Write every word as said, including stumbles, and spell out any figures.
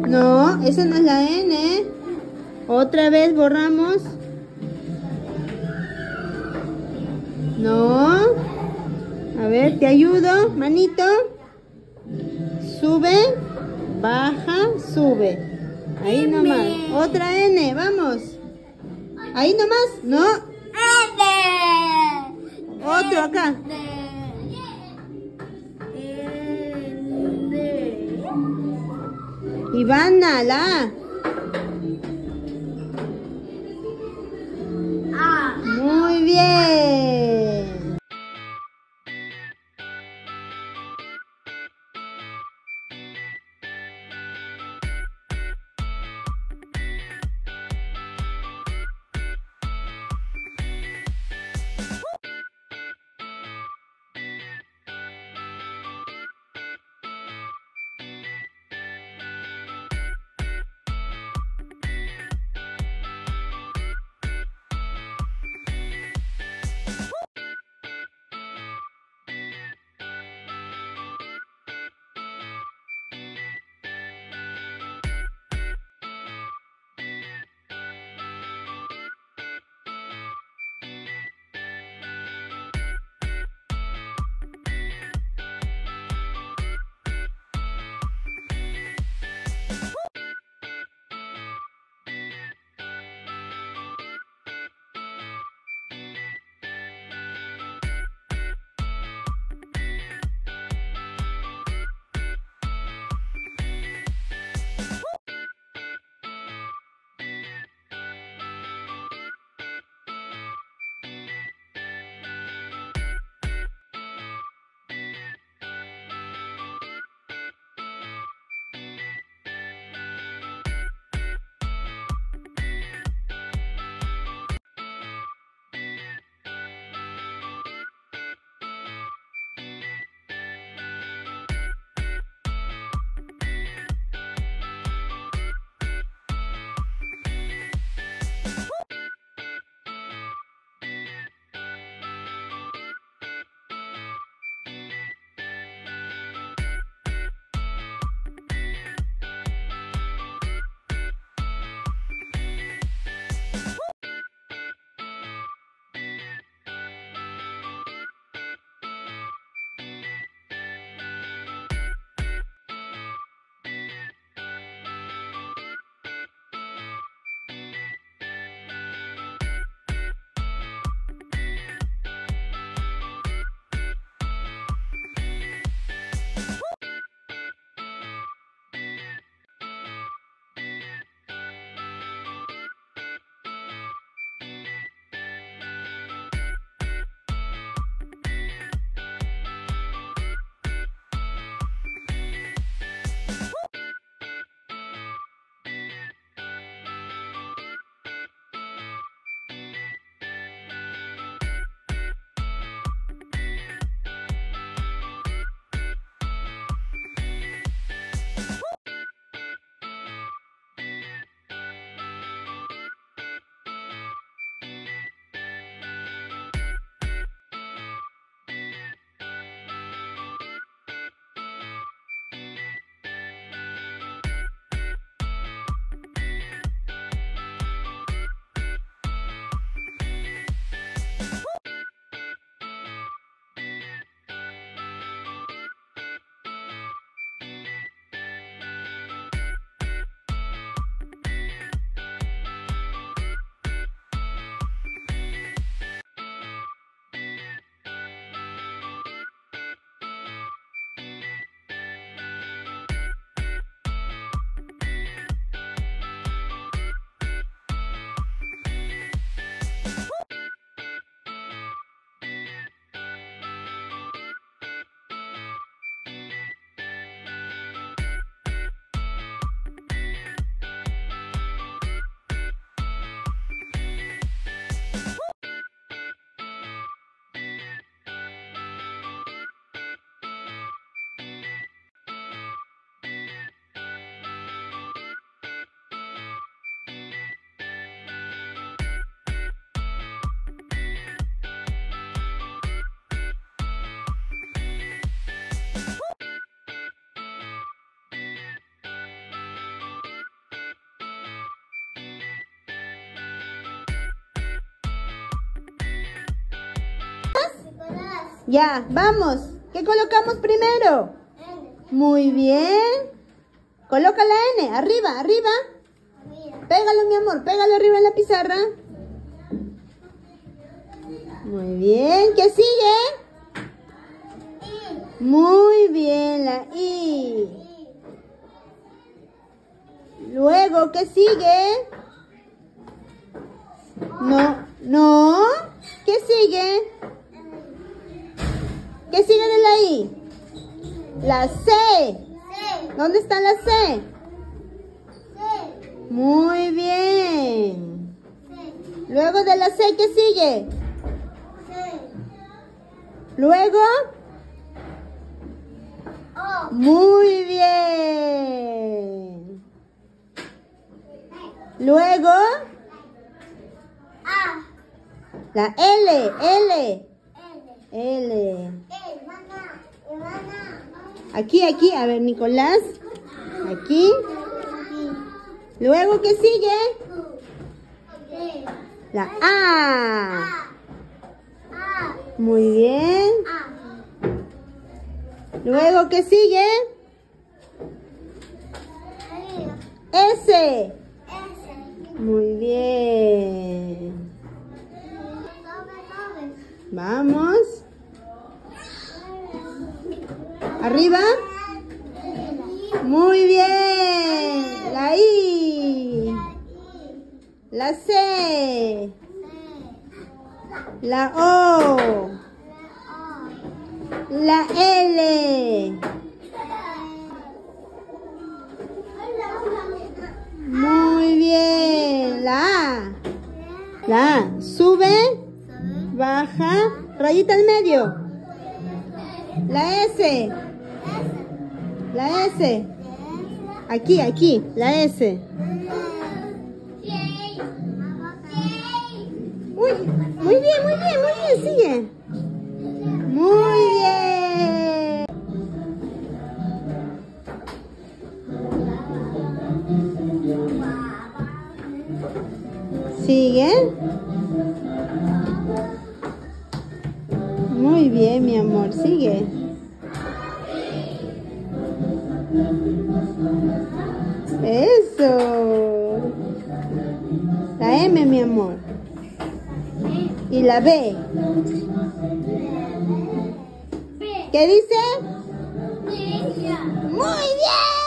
No, esa no es la N. Otra vez borramos. No. A ver, te ayudo, manito. Sube, baja, sube. Ahí nomás. Otra N, vamos. Ahí nomás. No. Otro acá. Ivana, la A. Muy bien. Ya, vamos. ¿Qué colocamos primero? Muy bien. Coloca la N. Arriba, arriba. Pégalo, mi amor. Pégalo arriba en la pizarra. Muy bien. ¿Qué sigue? Muy bien, la I. Luego, ¿qué sigue? No, no. ¿Qué sigue? ¿Qué sigue de la I? La C. ¿Dónde está la C? Muy bien. Luego de la C, ¿qué sigue? Luego. Muy bien. Luego. La L, L. L. Aquí, aquí. A ver, Nicolás. Aquí. Luego, ¿qué sigue? La A. Muy bien. Luego, ¿qué sigue? S. Muy bien. Vamos. Arriba. Muy bien. La I. La C. La O. La L. Muy bien. La A. La A. Sube. Baja. Rayita al medio. La S. La S. Aquí, aquí. La S. Uy, muy bien, muy bien, muy bien. Sigue. Muy bien. Sigue. Muy bien, mi amor. Sigue. Eso. La M, mi amor. Y la B. ¿Qué dice? Muy bien.